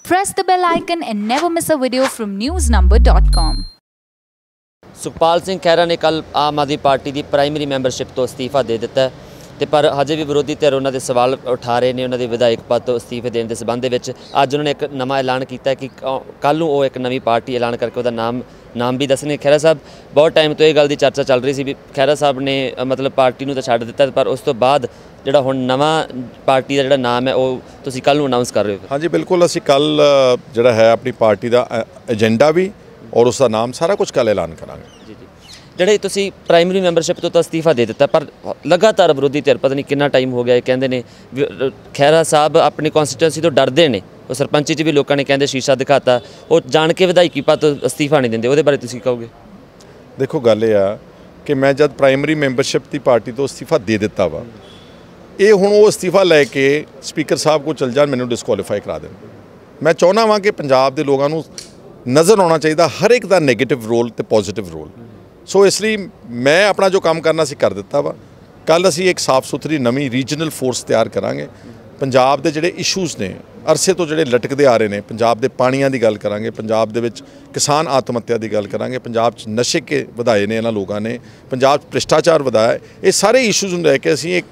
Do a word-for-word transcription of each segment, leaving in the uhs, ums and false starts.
Press the bell icon and never miss a video from news number dot com. Sukhpal Singh Khaira ने कल आम आदमी party की प्राइमरी मैंबरशिप तो अस्तीफा दे दिता है ਤੇ ਪਰ ਹਜੇ ਵੀ ਵਿਰੋਧੀ ਧਿਰ ਉਹਨਾਂ ਦੇ ਸਵਾਲ ਉਠਾ ਰਹੇ ਨੇ ਉਹਨਾਂ ਦੇ ਵਿਧਾਇਕ ਪਦ ਤੋਂ ਅਸਤੀਫੇ ਦੇਣ ਦੇ ਸੰਬੰਧ ਦੇ ਵਿੱਚ। ਅੱਜ ਉਹਨਾਂ ਨੇ ਇੱਕ ਨਵਾਂ ਐਲਾਨ ਕੀਤਾ ਕਿ ਕੱਲ੍ਹ ਨੂੰ ਉਹ ਇੱਕ ਨਵੀਂ ਪਾਰਟੀ ਐਲਾਨ ਕਰਕੇ ਉਹਦਾ ਨਾਮ ਨਾਮ ਵੀ ਦੱਸਣਗੇ। ਖਹਿਰਾ ਸਾਹਿਬ ਬਹੁਤ ਟਾਈਮ ਤੋਂ ਇਹ ਗੱਲ ਦੀ ਚਰਚਾ ਚੱਲ ਰਹੀ ਸੀ ਵੀ ਖਹਿਰਾ ਸਾਹਿਬ ਨੇ ਮਤਲਬ ਪਾਰਟੀ ਨੂੰ ਤਾਂ ਛੱਡ ਦਿੱਤਾ, ਪਰ ਉਸ ਤੋਂ ਬਾਅਦ ਜਿਹੜਾ ਹੁਣ ਨਵਾਂ ਪਾਰਟੀ ਦਾ ਜਿਹੜਾ ਨਾਮ ਹੈ ਉਹ ਤੁਸੀਂ ਕੱਲ੍ਹ ਨੂੰ ਅਨਾਊਂਸ ਕਰ ਰਹੇ ਹੋ। ਹਾਂਜੀ ਬਿਲकुल, ਅਸੀਂ ਕੱਲ੍ਹ ਜਿਹੜਾ ਹੈ ਆਪਣੀ ਪਾਰਟੀ ਦਾ ਏਜੰਡਾ ਵੀ ਔਰ ਉਸ ਦਾ ਨਾਮ ਸਾਰਾ ਕੁਝ ਕੱਲ੍ਹ ਐਲਾਨ ਕਰਾਂਗੇ। ਜੀ ਜੀ, ਜਿਹੜੇ ਤੁਸੀਂ ਪ੍ਰਾਇਮਰੀ ਮੈਂਬਰਸ਼ਿਪ ਤੋਂ ਤਾਂ ਅਸਤੀਫਾ ਦੇ ਦਿੱਤਾ, ਪਰ ਲਗਾਤਾਰ ਵਿਰੋਧੀ ਧਿਰ ਪਤਾ ਨਹੀਂ ਕਿੰਨਾ ਟਾਈਮ ਹੋ ਗਿਆ ਇਹ ਕਹਿੰਦੇ ਨੇ ਖਹਿਰਾ ਸਾਹਿਬ ਆਪਣੀ ਕੌਂਸਟੀਟੂਐਂਸੀ ਤੋਂ ਡਰਦੇ ਨੇ। ਉਹ ਸਰਪੰਚੀ 'ਚ ਵੀ ਲੋਕਾਂ ਨੇ ਕਹਿੰਦੇ ਸ਼ੀਸ਼ਾ ਦਿਖਾਤਾ, ਉਹ ਜਾਣ ਕੇ ਵਿਧਾਇਕੀ ਪਦ ਤੋਂ ਅਸਤੀਫਾ ਨਹੀਂ ਦਿੰਦੇ। ਉਹਦੇ ਬਾਰੇ ਤੁਸੀਂ ਕਹੋਗੇ? ਦੇਖੋ ਗੱਲ ਇਹ ਆ ਕਿ ਮੈਂ ਜਦ ਪ੍ਰਾਇਮਰੀ ਮੈਂਬਰਸ਼ਿਪ ਦੀ ਪਾਰਟੀ ਤੋਂ ਅਸਤੀਫਾ ਦੇ ਦਿੱਤਾ ਵਾ, ਇਹ ਹੁਣ ਉਹ ਅਸਤੀਫਾ ਲੈ ਕੇ ਸਪੀਕਰ ਸਾਹਿਬ ਕੋਲ ਚਲ ਜਾਣ, ਮੈਨੂੰ ਡਿਸਕੁਆਲੀਫਾਈ ਕਰਾ ਦੇਣ। ਮੈਂ ਚਾਹੁੰਦਾ ਵਾਂ ਕਿ ਪੰਜਾਬ ਦੇ ਲੋਕਾਂ ਨੂੰ ਨਜ਼ਰ ਆਉਣਾ ਚਾਹੀਦਾ ਹਰ ਇੱਕ ਦਾ ਨੈਗੇਟਿਵ ਰੋਲ ਤੇ ਪੋਜ਼ੀਟਿਵ ਰੋਲ। ਸੋ ਇਸ ਲਈ ਮੈਂ ਆਪਣਾ ਜੋ ਕੰਮ ਕਰਨਾ ਸੀ ਕਰ ਦਿੱਤਾ ਵਾ। ਕੱਲ੍ਹ ਅਸੀਂ ਇੱਕ ਸਾਫ਼ ਸੁਥਰੀ ਨਵੀਂ ਰੀਜਨਲ ਫੋਰਸ ਤਿਆਰ ਕਰਾਂਗੇ। ਪੰਜਾਬ ਦੇ ਜਿਹੜੇ ਇਸ਼ੂਜ਼ ਨੇ ਅਰਸੇ ਤੋਂ ਜਿਹੜੇ ਲਟਕਦੇ ਆ ਰਹੇ ਨੇ, ਪੰਜਾਬ ਦੇ ਪਾਣੀਆਂ ਦੀ ਗੱਲ ਕਰਾਂਗੇ, ਪੰਜਾਬ ਦੇ ਵਿੱਚ ਕਿਸਾਨ ਆਤਮ ਹੱਤਿਆ ਦੀ ਗੱਲ ਕਰਾਂਗੇ, ਪੰਜਾਬ 'ਚ ਨਸ਼ੇ ਕੇ ਵਧਾਏ ਨੇ ਇਹਨਾਂ ਲੋਕਾਂ ਨੇ, ਪੰਜਾਬ 'ਚ ਭ੍ਰਿਸ਼ਟਾਚਾਰ ਵਧਾਇਆ। ਇਹ ਸਾਰੇ ਇਸ਼ੂਜ਼ ਨੂੰ ਲੈ ਕੇ ਅਸੀਂ ਇੱਕ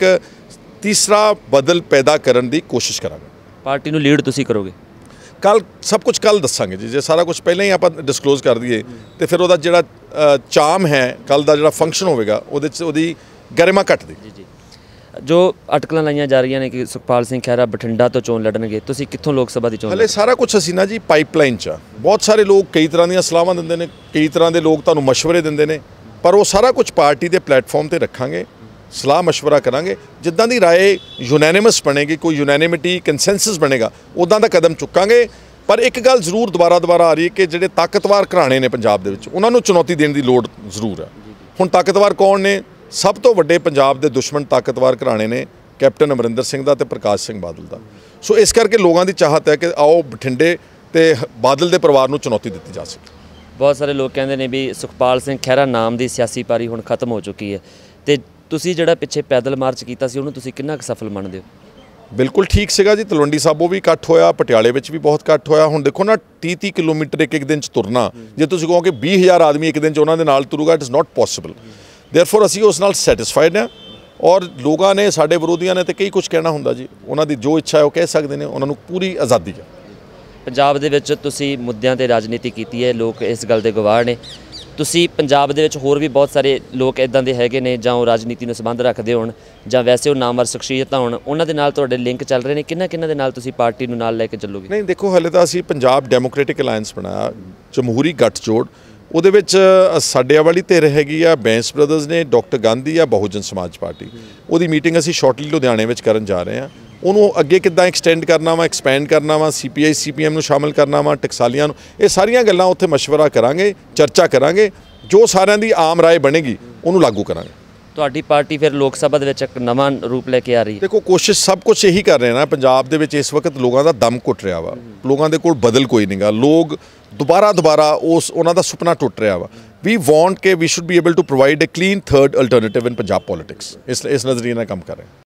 ਤੀਸਰਾ ਬਦਲ ਪੈਦਾ ਕਰਨ ਦੀ ਕੋਸ਼ਿਸ਼ ਕਰਾਂਗੇ। ਪਾਰਟੀ ਨੂੰ ਲੀਡ ਤੁਸੀਂ ਕਰੋਗੇ? ਕੱਲ੍ਹ ਸਭ ਕੁਝ ਕੱਲ੍ਹ ਦੱਸਾਂਗੇ ਜੀ। ਜੇ ਸਾਰਾ ਕੁਝ ਪਹਿਲਾਂ ਹੀ ਆਪਾਂ ਡਿਸਕਲੋਜ਼ ਕਰ ਦਈਏ ਤਾਂ ਫਿਰ ਉਹਦਾ ਜਿਹੜਾ ਚਾਮ ਹੈ ਕੱਲ੍ਹ ਦਾ ਜਿਹੜਾ ਫੰਕਸ਼ਨ ਹੋਵੇਗਾ ਉਹਦੇ 'ਚ ਉਹਦੀ ਗਰਿਮਾ ਘੱਟਦੀ। ਜੀ ਜੀ, ਜੋ ਅਟਕਲਾਂ ਲਾਈਆਂ ਜਾ ਰਹੀਆਂ ਨੇ ਕਿ ਸੁਖਪਾਲ ਸਿੰਘ ਖਹਿਰਾ ਬਠਿੰਡਾ ਤੋਂ ਚੋਣ ਲੜਨਗੇ, ਤੁਸੀਂ ਕਿੱਥੋਂ ਲੋਕ ਸਭਾ ਦੀ ਚੋਣ? ਹਲੇ ਸਾਰਾ ਕੁਝ ਅਸੀਂ ਨਾ ਜੀ ਪਾਈਪਲਾਈਨ 'ਚ ਆ। ਬਹੁਤ ਸਾਰੇ ਲੋਕ ਕਈ ਤਰ੍ਹਾਂ ਦੀਆਂ ਸਲਾਹਾਂ ਦਿੰਦੇ ਨੇ, ਕਈ ਤਰ੍ਹਾਂ ਦੇ ਲੋਕ ਤੁਹਾਨੂੰ ਮਸ਼ਵਰੇ ਦਿੰਦੇ ਨੇ, ਪਰ ਉਹ ਸਾਰਾ ਕੁਝ ਪਾਰਟੀ ਦੇ ਪਲੇਟਫਾਰਮ 'ਤੇ ਰੱਖਾਂਗੇ, ਸਲਾਹ ਮਸ਼ਵਰਾ ਕਰਾਂਗੇ। ਜਿੱਦਾਂ ਦੀ ਰਾਏ ਯੂਨੈਨਿਮਸ ਬਣੇਗੀ, ਕੋਈ ਯੂਨੈਨਿਮਿਟੀ ਕੰਸੈਂਸਸ ਬਣੇਗਾ, ਉੱਦਾਂ ਦਾ ਕਦਮ ਚੁੱਕਾਂਗੇ। ਪਰ ਇੱਕ ਗੱਲ ਜ਼ਰੂਰ ਦੁਬਾਰਾ ਦੁਬਾਰਾ ਆ ਰਹੀ ਹੈ ਕਿ ਜਿਹੜੇ ਤਾਕਤਵਰ ਘਰਾਣੇ ਨੇ ਪੰਜਾਬ ਦੇ ਵਿੱਚ, ਉਹਨਾਂ ਨੂੰ ਚੁਣੌਤੀ ਦੇਣ ਦੀ ਲੋੜ ਜ਼ਰੂਰ ਹੈ। ਹੁਣ ਤਾਕਤਵਰ ਕੌਣ ਨੇ? ਸਭ ਤੋਂ ਵੱਡੇ ਪੰਜਾਬ ਦੇ ਦੁਸ਼ਮਣ ਤਾਕਤਵਰ ਘਰਾਣੇ ਨੇ ਕੈਪਟਨ ਅਮਰਿੰਦਰ ਸਿੰਘ ਦਾ ਤੇ ਪ੍ਰਕਾਸ਼ ਸਿੰਘ ਬਾਦਲ ਦਾ। ਸੋ ਇਸ ਕਰਕੇ ਲੋਕਾਂ ਦੀ ਚਾਹਤ ਹੈ ਕਿ ਆਓ ਬਠਿੰਡੇ ਤੇ ਬਾਦਲ ਦੇ ਪਰਿਵਾਰ ਨੂੰ ਚੁਣੌਤੀ ਦਿੱਤੀ ਜਾ ਸਕੇ। ਬਹੁਤ ਸਾਰੇ ਲੋਕ ਕਹਿੰਦੇ ਨੇ ਵੀ ਸੁਖਪਾਲ ਸਿੰਘ ਖਹਿਰਾ ਨਾਮ ਦੀ ਸਿਆਸੀ ਪਾਰੀ ਹੁਣ ਖਤਮ ਹੋ ਚੁੱਕੀ ਹੈ, ਤੇ ਤੁਸੀਂ ਜਿਹੜਾ ਪਿੱਛੇ ਪੈਦਲ ਮਾਰਚ ਕੀਤਾ ਸੀ ਉਹਨੂੰ ਤੁਸੀਂ ਕਿੰਨਾ ਕੁ ਸਫਲ ਮੰਨਦੇ ਹੋ? ਬਿਲਕੁਲ ਠੀਕ ਸੀਗਾ ਜੀ। ਤਲਵੰਡੀ ਸਾਬੋ ਵੀ ਇਕੱਠ ਹੋਇਆ, ਪਟਿਆਲੇ ਵਿੱਚ ਵੀ ਬਹੁਤ ਇਕੱਠ ਹੋਇਆ। ਹੁਣ ਦੇਖੋ ਨਾ ਤੀਹ ਤੀਹ ਕਿਲੋਮੀਟਰ ਇੱਕ ਇੱਕ ਦਿਨ 'ਚ ਤੁਰਨਾ, ਜੇ ਤੁਸੀਂ ਕਹੋ ਕਿ ਵੀਹ ਹਜ਼ਾਰ ਆਦਮੀ ਇੱਕ ਦਿਨ 'ਚ ਉਹਨਾਂ ਦੇ ਨਾਲ ਤੁਰੂਗਾ, it is not possible. Therefore ਅਸੀਂ ਉਸ ਨਾਲ ਸੈਟਿਸਫਾਈਡ ਹਾਂ। ਔਰ ਲੋਕਾਂ ਨੇ, ਸਾਡੇ ਵਿਰੋਧੀਆਂ ਨੇ ਤੇ ਕਈ ਕੁਝ ਕਹਿਣਾ ਹੁੰਦਾ ਜੀ, ਉਹਨਾਂ ਦੀ ਜੋ ਇੱਛਾ ਹੈ ਉਹ ਕਹਿ ਸਕਦੇ ਨੇ, ਉਹਨਾਂ ਨੂੰ ਪੂਰੀ ਆਜ਼ਾਦੀ ਹੈ। ਪੰਜਾਬ ਦੇ ਵਿੱਚ ਤੁਸੀਂ ਮੁੱਦਿਆਂ 'ਤੇ ਰਾਜਨੀਤੀ ਕੀਤੀ ਹੈ, ਲੋਕ ਇਸ ਗੱਲ ਦੇ ਗਵਾਹ ਨੇ। ਤੁਸੀਂ ਪੰਜਾਬ ਦੇ ਵਿੱਚ ਹੋਰ ਵੀ ਬਹੁਤ ਸਾਰੇ ਲੋਕ ਇੱਦਾਂ ਦੇ ਹੈਗੇ ਨੇ, ਜਾਂ ਉਹ ਰਾਜਨੀਤੀ ਨੂੰ ਸੰਬੰਧ ਰੱਖਦੇ ਹੋਣ ਜਾਂ ਵੈਸੇ ਉਹ ਨਾਮਵਰ ਸ਼ਖਸੀਅਤਾਂ ਹੋਣ, ਉਹਨਾਂ ਦੇ ਨਾਲ ਤੁਹਾਡੇ ਲਿੰਕ ਚੱਲ ਰਹੇ ਨੇ। ਕਿੰਨਾ ਕਿੰਨਾ ਦੇ ਨਾਲ ਤੁਸੀਂ ਪਾਰਟੀ ਨੂੰ ਨਾਲ ਲੈ ਕੇ ਚੱਲੋਗੇ? ਨਹੀਂ ਦੇਖੋ, ਹਾਲੇ ਤਾਂ ਅਸੀਂ ਪੰਜਾਬ ਡੈਮੋਕ੍ਰੈਟਿਕ ਅਲਾਇੰਸ ਬਣਾਇਆ, ਜਮਹੂਰੀ ਗੱਠਜੋੜ। ਉਹਦੇ ਵਿੱਚ ਸਾਡੇ ਵਾਲੀ ਧਿਰ ਹੈਗੀ ਆ ਬੈਂਸ ਬ੍ਰਦਰਜ਼ ਨੇ, ਡਾਕਟਰ ਗਾਂਧੀ ਆ, ਬਹੁਜਨ ਸਮਾਜ ਪਾਰਟੀ। ਉਹਦੀ ਮੀਟਿੰਗ ਅਸੀਂ ਸ਼ਾਰਟਲੀ ਲੁਧਿਆਣੇ ਵਿੱਚ ਕਰਨ ਜਾ ਰਹੇ ਹਾਂ। ਉਹਨੂੰ ਅੱਗੇ ਕਿੱਦਾਂ ਐਕਸਟੈਂਡ ਕਰਨਾ ਵਾ, ਐਕਸਪੈਂਡ ਕਰਨਾ ਵਾ, ਸੀ ਪੀ ਆਈ ਸੀ ਪੀ ਐਮ ਨੂੰ ਸ਼ਾਮਿਲ ਕਰਨਾ ਵਾ, ਟਕਸਾਲੀਆਂ ਨੂੰ, ਇਹ ਸਾਰੀਆਂ ਗੱਲਾਂ ਉੱਥੇ ਮਸ਼ਵਰਾ ਕਰਾਂਗੇ, ਚਰਚਾ ਕਰਾਂਗੇ। ਜੋ ਸਾਰਿਆਂ ਦੀ ਆਮ ਰਾਏ ਬਣੇਗੀ ਉਹਨੂੰ ਲਾਗੂ ਕਰਾਂਗੇ। ਤੁਹਾਡੀ ਪਾਰਟੀ ਫਿਰ ਲੋਕ ਸਭਾ ਦੇ ਵਿੱਚ ਇੱਕ ਨਵਾਂ ਰੂਪ ਲੈ ਕੇ ਆ ਰਹੀ ਹੈ? ਦੇਖੋ, ਕੋਸ਼ਿਸ਼ ਸਭ ਕੁਝ ਇਹੀ ਕਰ ਰਹੇ ਨਾ। ਪੰਜਾਬ ਦੇ ਵਿੱਚ ਇਸ ਵਕਤ ਲੋਕਾਂ ਦਾ ਦਮ ਘੁੱਟ ਰਿਹਾ ਵਾ, ਲੋਕਾਂ ਦੇ ਕੋਲ ਬਦਲ ਕੋਈ ਨਹੀਂਗਾ। ਲੋਕ ਦੁਬਾਰਾ ਦੁਬਾਰਾ ਉਸ ਉਹਨਾਂ ਦਾ ਸੁਪਨਾ ਟੁੱਟ ਰਿਹਾ ਵਾ। ਵੀ ਵਾਂਟ ਕਿ we should be able to provide a clean third alternative in Punjab politics. ਇਸ ਇਸ ਨਜ਼ਰੀਏ ਨਾਲ ਕੰਮ ਕਰ ਰਹੇ ਹਾਂ।